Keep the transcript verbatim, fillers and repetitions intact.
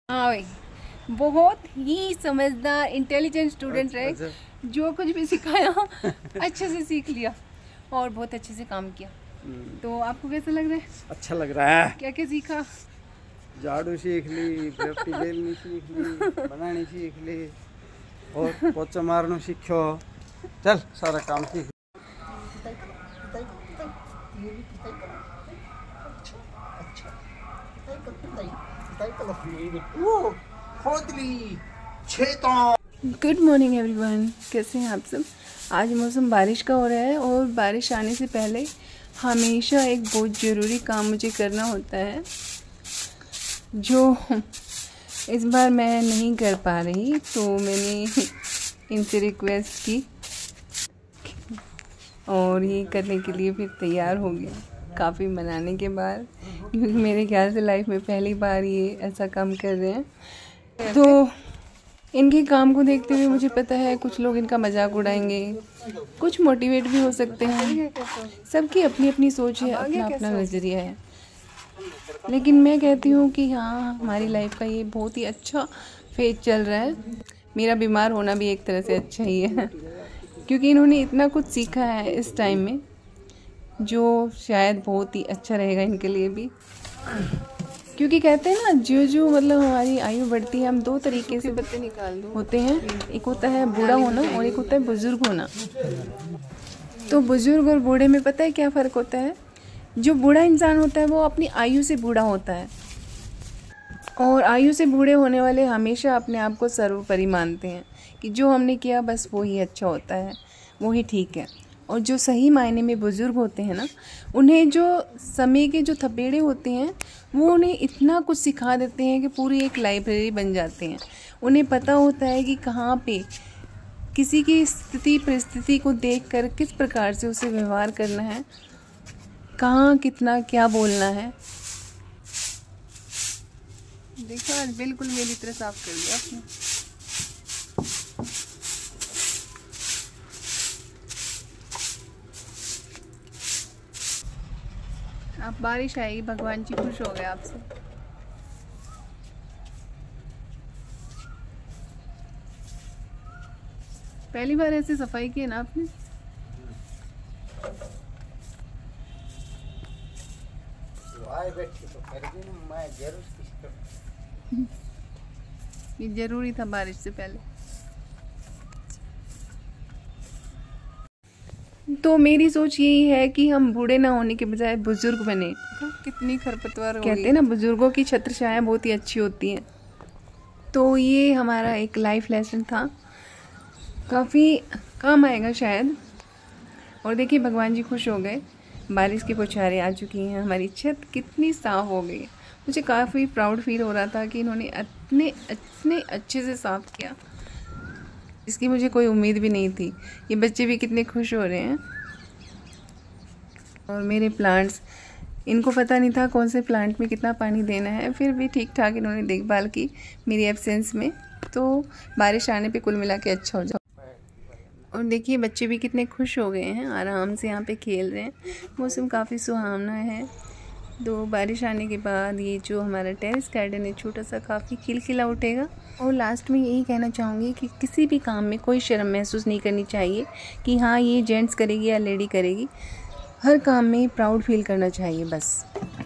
हाँ भाई, बहुत ही समझदार इंटेलिजेंट स्टूडेंट रहे। जो कुछ भी सिखाया अच्छे से सीख लिया और बहुत अच्छे से काम किया। तो आपको कैसा लग रहा है? अच्छा लग रहा है। क्या क्या सीखा? झाड़ू सीख ली, पेप्टी बेलनी सीख ली, बनानी सीख ली और पोचा मारना सीखो। चल सारा काम सीख। गुड मॉर्निंग एवरीवन, कैसे हैं आप सब? आज मौसम बारिश का हो रहा है और बारिश आने से पहले हमेशा एक बहुत ज़रूरी काम मुझे करना होता है, जो इस बार मैं नहीं कर पा रही। तो मैंने इनसे रिक्वेस्ट की और ये करने के लिए फिर तैयार हो गया काफ़ी मनाने के बाद, क्योंकि मेरे ख्याल से लाइफ में पहली बार ये ऐसा काम कर रहे हैं। तो इनके काम को देखते हुए मुझे पता है कुछ लोग इनका मजाक उड़ाएंगे, कुछ मोटिवेट भी हो सकते हैं। सबकी अपनी अपनी सोच है, अपना अपना नज़रिया है। लेकिन मैं कहती हूँ कि हाँ, हमारी लाइफ का ये बहुत ही अच्छा फेज चल रहा है। मेरा बीमार होना भी एक तरह से अच्छा ही है, क्योंकि इन्होंने इतना कुछ सीखा है इस टाइम में जो शायद बहुत ही अच्छा रहेगा इनके लिए भी। क्योंकि कहते हैं ना, जो जो मतलब हमारी आयु बढ़ती है, हम दो तरीके से बत्ते निकाल दो होते हैं। एक होता है बूढ़ा होना और एक होता है बुजुर्ग होना। तो बुजुर्ग और बूढ़े में पता है क्या फ़र्क होता है? जो बूढ़ा इंसान होता है वो अपनी आयु से बूढ़ा होता है, और आयु से बूढ़े होने वाले हमेशा अपने आप को सर्वोपरि मानते हैं कि जो हमने किया बस वो ही अच्छा होता है, वो ही ठीक है। और जो सही मायने में बुज़ुर्ग होते हैं ना, उन्हें जो समय के जो थपेड़े होते हैं वो उन्हें इतना कुछ सिखा देते हैं कि पूरी एक लाइब्रेरी बन जाते हैं। उन्हें पता होता है कि कहाँ पे किसी की स्थिति परिस्थिति को देखकर किस प्रकार से उसे व्यवहार करना है, कहाँ कितना क्या बोलना है। देखो आज बिल्कुल मेरी तरह साफ कर दिया आपने। अब बारिश आएगी, भगवान जी खुश हो गए आपसे। पहली बार ऐसे सफाई की है ना आपने? ये जरूरी था बारिश से पहले। तो मेरी सोच यही है कि हम बूढ़े ना होने के बजाय बुजुर्ग बने। कितनी खरपतवार कहते हैं ना, बुजुर्गों की छत्रछाया बहुत ही अच्छी होती है। तो ये हमारा एक लाइफ लेसन था, काफ़ी काम आएगा शायद। और देखिए भगवान जी खुश हो गए, बारिश की बौछारें आ चुकी हैं, हमारी छत कितनी साफ़ हो गई है। मुझे काफ़ी प्राउड फील हो रहा था कि इन्होंने इतने इतने अच्छे से साफ़ किया, इसकी मुझे कोई उम्मीद भी नहीं थी। ये बच्चे भी कितने खुश हो रहे हैं। और मेरे प्लांट्स, इनको पता नहीं था कौन से प्लांट में कितना पानी देना है, फिर भी ठीक ठाक इन्होंने देखभाल की मेरी एब्सेंस में। तो बारिश आने पे कुल मिला के अच्छा हो जाए। और देखिए बच्चे भी कितने खुश हो गए हैं, आराम से यहाँ पे खेल रहे हैं। मौसम काफ़ी सुहावना है। तो बारिश आने के बाद ये जो हमारा टेरेस गार्डन है छोटा सा, काफ़ी खिलखिला उठेगा। और लास्ट में यही कहना चाहूँगी कि किसी भी काम में कोई शर्म महसूस नहीं करनी चाहिए कि हाँ ये जेंट्स करेगी या लेडी करेगी। हर काम में प्राउड फील करना चाहिए बस।